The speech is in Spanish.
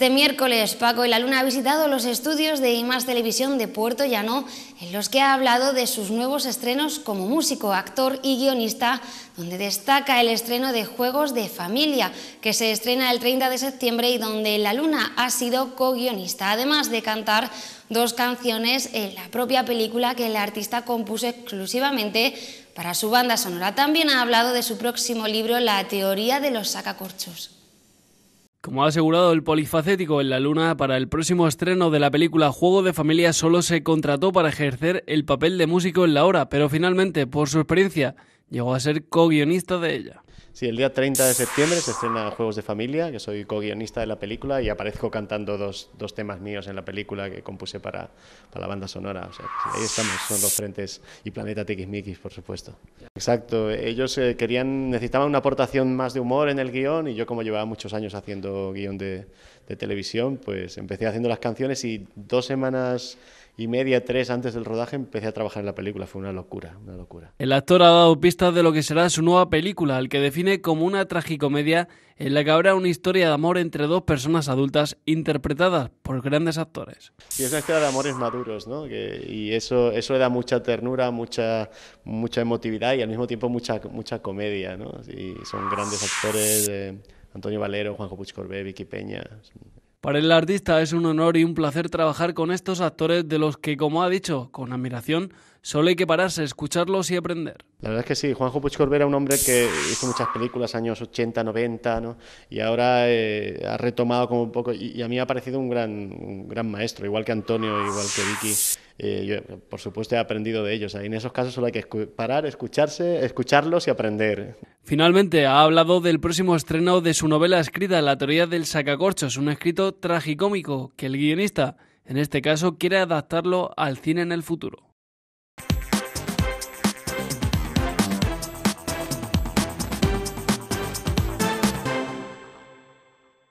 Este miércoles, Paco y la Luna ha visitado los estudios de I+ Televisión de Puerto Llano, en los que ha hablado de sus nuevos estrenos como músico, actor y guionista, donde destaca el estreno de Juegos de Familia, que se estrena el 30 de septiembre y donde la Luna ha sido co-guionista, además de cantar 2 canciones en la propia película que el artista compuso exclusivamente para su banda sonora. También ha hablado de su próximo libro, La teoría de los sacacorchos. Como ha asegurado el polifacético en la Luna, para el próximo estreno de la película Juego de Familia solo se contrató para ejercer el papel de músico en la obra, pero finalmente, por su experiencia, llegó a ser co-guionista de ella. Sí, el día 30 de septiembre se estrena Juegos de Familia, que soy co-guionista de la película y aparezco cantando dos temas míos en la película que compuse para la banda sonora. O sea, ahí estamos, son 2 frentes y Planeta Tiquismiquis, por supuesto. Exacto, ellos necesitaban una aportación más de humor en el guión y yo, como llevaba muchos años haciendo guión de televisión, pues empecé haciendo las canciones y 2 semanas y media, 3 antes del rodaje empecé a trabajar en la película. Fue una locura, una locura. El actor ha dado pistas de lo que será su nueva película, al que define como una tragicomedia en la que habrá una historia de amor entre 2 personas adultas interpretadas por grandes actores. Sí, es una historia de amores maduros, ¿no? Y eso le da mucha ternura, mucha emotividad y al mismo tiempo mucha comedia, ¿no? Y son grandes actores, Antonio Valero, Juanjo Puigcorbé, Vicky Peña. Para el artista es un honor y un placer trabajar con estos actores de los que, como ha dicho, con admiración, solo hay que pararse, escucharlos y aprender. La verdad es que sí, Juanjo Puigcorbé era un hombre que hizo muchas películas, años 80, 90, ¿no? Y ahora ha retomado como un poco, y a mí me ha parecido un gran maestro, igual que Antonio, igual que Vicky. Yo, por supuesto, he aprendido de ellos. Ahí en esos casos solo hay que parar, escucharlos y aprender. Finalmente, ha hablado del próximo estreno de su novela escrita, La teoría del sacacorchos, un escrito tragicómico que el guionista, en este caso, quiere adaptarlo al cine en el futuro.